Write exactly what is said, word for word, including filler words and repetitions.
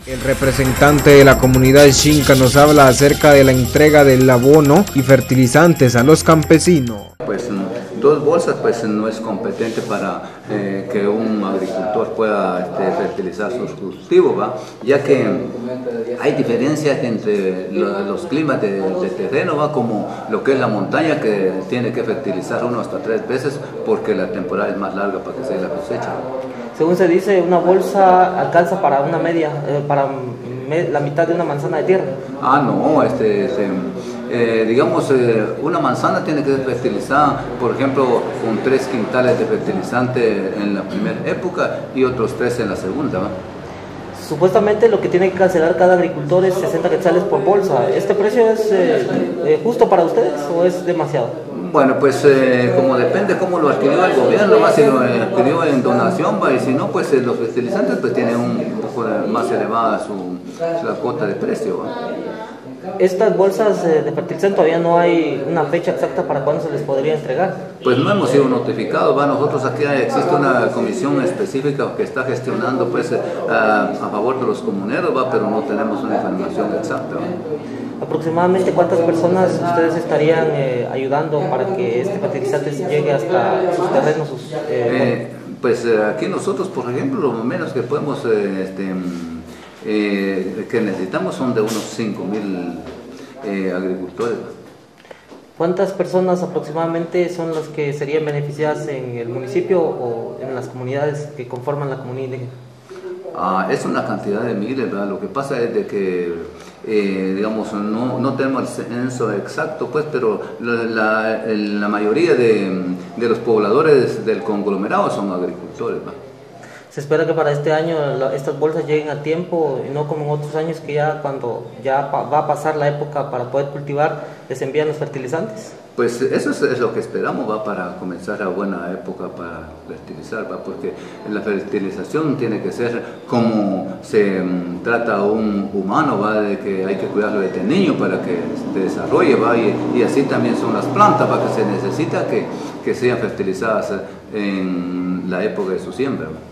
El representante de la comunidad Xinca nos habla acerca de la entrega del abono y fertilizantes a los campesinos. Pues dos bolsas pues no es competente para eh, que un agricultor pueda este, fertilizar sus cultivos, ¿va? Ya que hay diferencias entre lo, los climas de, de terreno, ¿va? Como lo que es la montaña, que tiene que fertilizar uno hasta tres veces porque la temporada es más larga para que se dé la cosecha. Según se dice, una bolsa alcanza para una media, eh, para me, la mitad de una manzana de tierra. Ah, no, este, este eh, digamos, eh, una manzana tiene que ser fertilizada, por ejemplo, con tres quintales de fertilizante en la primera época y otros tres en la segunda, ¿va? Supuestamente lo que tiene que cancelar cada agricultor es sesenta quetzales por bolsa. ¿Este precio es eh, eh, justo para ustedes o es demasiado? Bueno, pues eh, como depende cómo lo adquirió el gobierno, más si lo adquirió en donación, ¿va? Y si no, pues eh, los fertilizantes pues tienen un poco más elevada su, la cuota de precio, ¿va? Estas bolsas de fertilizante todavía no hay una fecha exacta para cuándo se les podría entregar. Pues no hemos sido notificados, ¿va? Nosotros aquí existe una comisión específica que está gestionando pues a, a favor de los comuneros, ¿va? Pero no tenemos una información exacta, ¿va? ¿Aproximadamente cuántas personas ustedes estarían eh, ayudando para que este fertilizante llegue hasta sus terrenos? Sus, eh, eh, pues eh, aquí nosotros, por ejemplo, lo menos que podemos eh, este, Eh, que necesitamos son de unos cinco mil eh, agricultores. ¿Cuántas personas aproximadamente son las que serían beneficiadas en el municipio o en las comunidades que conforman la comunidad indígena? Ah, es una cantidad de miles, ¿verdad? Lo que pasa es de que, eh, digamos, no, no tenemos el censo exacto, pues, pero la, la, la mayoría de, de los pobladores del conglomerado son agricultores, ¿verdad? Se espera que para este año la, estas bolsas lleguen a tiempo y no como en otros años que ya cuando ya pa, va a pasar la época para poder cultivar les envían los fertilizantes. Pues eso es, es lo que esperamos, va, para comenzar a buena época para fertilizar, va, porque la fertilización tiene que ser como se um, trata a un humano, va, de que hay que cuidarlo desde niño para que se desarrolle, va, y, y así también son las plantas, va, que se necesita que, que sean fertilizadas en la época de su siembra, va.